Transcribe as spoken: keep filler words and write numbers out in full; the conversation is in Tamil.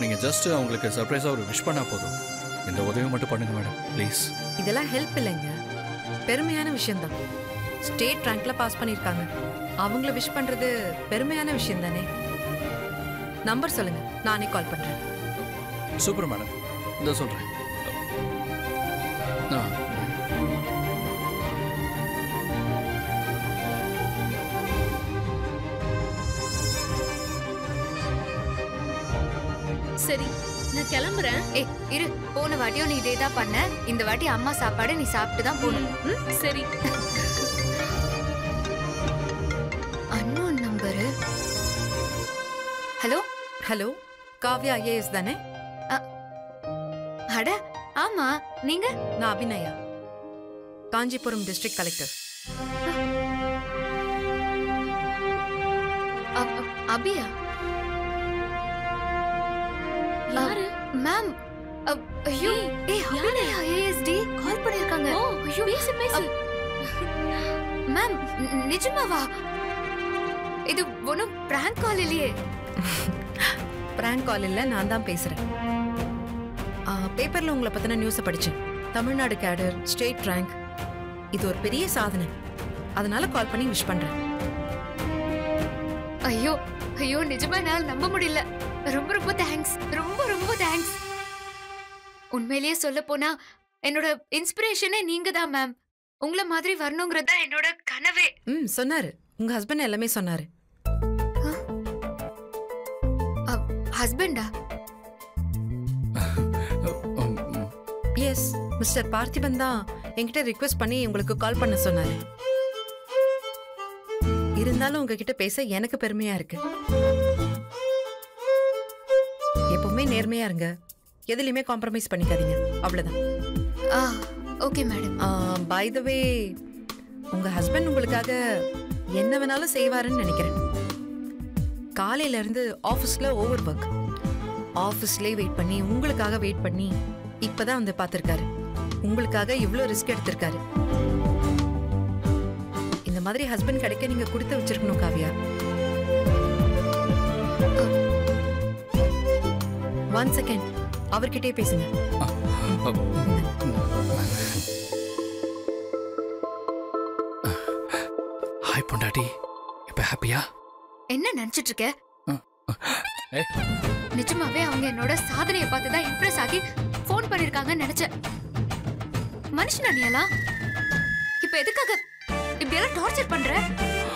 நீங்க ஜஸ்ட் அவங்களுக்கு சர்ப்ரைஸா ஒரு விஷ் பண்ணா போதும். இந்த உதவி மட்டும் பண்ணுங்க மேடம் ப்ளீஸ். இதெல்லாம் ஹெல்ப் இல்லைங்க, பெருமையான விஷயம் தான். ஸ்டேட் ரேங்க்ல பாஸ் பண்ணிருக்காங்க, அவங்கள விஷ் பண்றது பெருமையான விஷயம் தானே. நம்பர் சொல்லுங்க, நானே கால் பண்றேன். சூப்பர் மேடம், இந்த சொல்றேன். சரி, நான் கிளம்புறேன். ஏய் இரு, போன வாட்டியும் நீ இதே தான் பண்ண. இந்த வாட்டி அம்மா சாப்பாடு நீ சாப்பிட்டு தான் போகணும். சரி. Unknown number. Hello hello, Kavya IAS தானே? அட ஆமா, நீங்க? நான் அபிநயா, காஞ்சிபுரம் டிஸ்ட்ரிக்ட் கலெக்டர். அபியா? யாரு? மேம், ஐயோ, ஏய் அபிநயா ஏஎஸ்டி கால் பண்ணிருக்காங்க. ஐயோ, பேசு பேசு. மேம், நிஜமாவா? இது ஒன்னும் பிராங்க் கால் இல்லையே. பிராங்க் கால் இல்ல, நான் தான் பேசுறேன். பேப்பர்ல உங்களை பத்தின நியூஸ் படிச்சேன். தமிழ்நாடு கேடர், ஸ்டேட் ரேங்க், இது ஒரு பெரிய சாதனை. அதனால கால் பண்ணி விஷ் பண்றேன். ஐயோ ஐயோ, நிஜமா என்னால நம்ப முடியல. ரொம்ப ரொம்ப தேங்க்ஸ், ரொம்ப ரொம்ப தேங்க்ஸ். உண்மையிலேயே சொல்ல போனா என்னோட இன்ஸ்பிரேஷனே நீங்க தான் மேம். உங்களை மாதிரி வரணுங்கிறதா என்னோட கனவே. ம் சொன்னாரு, உங்க ஹஸ்பண்ட் எல்லாமே சொன்னாரு. ஹஸ்பண்டா? எஸ், மிஸ்டர் பார்த்திபன் தான் என்கிட்ட ரிக்வெஸ்ட் பண்ணி உங்களுக்கு கால் பண்ண சொன்னாரு. இருந்தாலும் உங்ககிட்ட பேச எனக்கு பெருமையா இருக்கு. எப்பவுமே நேர்மையா இருங்க, எதுலயுமே காம்ப்ரமைஸ் பண்ணிக்காதீங்க, அவ்வளவுதான். Okay madam. By the way, உங்க ஹஸ்பண்ட் உங்களுக்காக என்ன வேணாலும் செய்வாருன்னு நினைக்கிறேன். காலையில இருந்து ஆபீஸ்ல ஓவர் ஒர்க், ஆபீஸ்லயே வெயிட் பண்ணி உங்களுக்காக வெயிட் பண்ணி இப்பதான் வந்து பாத்திருக்காரு. உங்களுக்காக இவ்வளவு ரிஸ்க் எடுத்திருக்காரு. இந்த மாதிரி ஹஸ்பண்ட் கிடைக்க நீங்க கொடுத்து வச்சிருக்கணும் காவ்யா. ஒன் செகண்ட், அவர்கிட்டே பேசுங்க. ஹாய் பொண்டாட்டி, இப்ப ஹாப்பியா? என்ன நினைச்சிட்டு இருக்க? நிஜமாவே அவங்க என்னோட சாதனையை பார்த்து தான் இம்ப்ரெஸ் ஆகி போன் பண்ணிருக்காங்கன்னு நினைச்சேன். மனுஷனா நீ எல்லாம் இப்ப எதுக்காக இப்படி எல்லாம் டார்ச்சர் பண்ற?